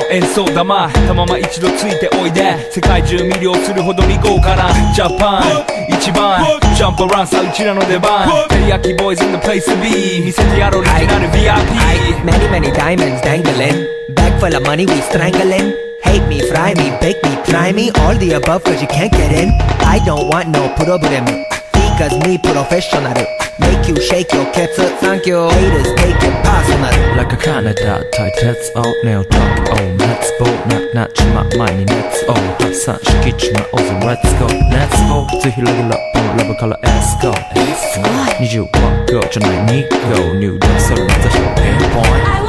演奏玉たまま一度ついておいで世界中魅了するほどに豪華なジャパン一番ジャンプアランさうちらの出番テリヤキボーイズ in the place to be 見せてやろうオリジナル VIP Many many diamonds dangling Bag full of money we strangling Hate me, fry me, bake me, try me All the above cause you can't get in I don't want no problem Because me professional Make you shake your cats Thank you Haters take it personal Like a Canada tight heads out Nail talk oh let's go Knock knock 치마 많이 let's go 합산시키지마 어서 let's go Let's go 또 힐러기 러브 러브 컬러 let's go 25個じゃない2個 New Dance それまた show pinpoint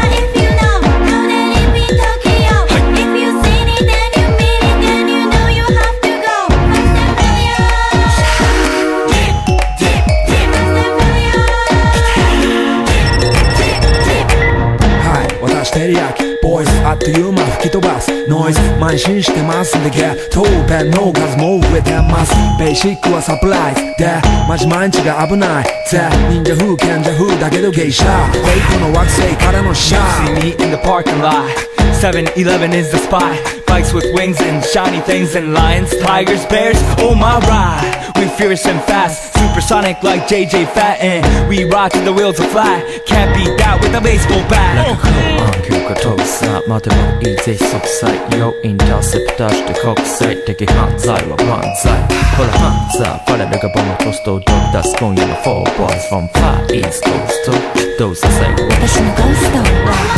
Terikyai Boyz あっという間吹き飛ばすノイズ慢心してますんでゲットペンの数も増えてますベーシックはサプライズでマジ毎日が危ないぜ忍者風賢者風だけど芸者フェイクの惑星からのシャー See me in the parking lot 7-Eleven is the spot Bikes with wings and shiny things and lions, tigers, bears, oh my ride We fierce and fast, supersonic like JJ Fatten We rock till the wheels are flat Can't beat that with a baseball bat Like a cool 교가飛びさ待てばいいぜ即歳よインターセプターして国際的犯罪は万歳ほらハンザーファレルがボムトストを取り出す今夜の4 boys from far east coast どうさせ私のゴースト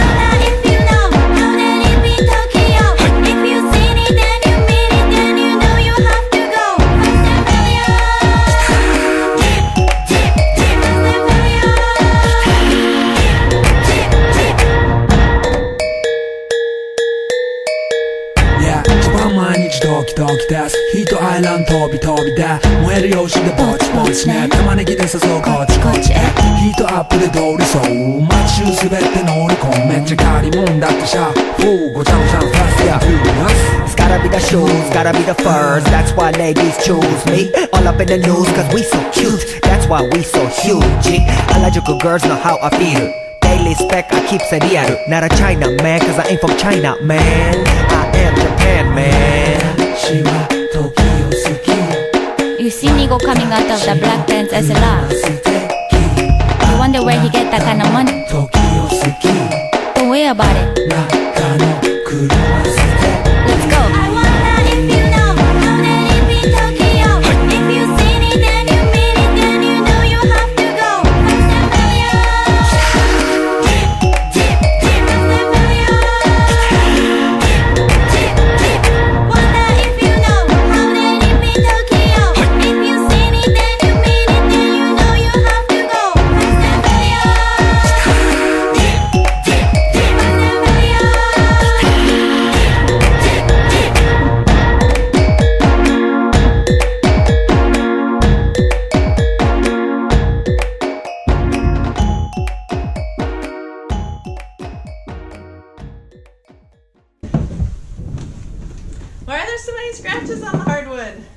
ドキドキですヒートアイランド飛び飛びで燃えるよしでぼちぼちね玉ねぎで誘うこっちこっちへヒートアップで通りそう街中すべて乗り込むめっちゃ借りもんだってシャーごちゃごちゃファストや It's gotta be the shoes, gotta be the furs That's why ladies choose me All up in the news cause we so cute That's why we so huge Harajuku girls know how I feel Daily spec I keep it real Not a China man cause I ain't from China man I am Japan man You see Nigo coming out of the black pants as a laugh You wonder where he get that kind of money Don't worry about it Let's go Why are there so many scratches on the hardwood?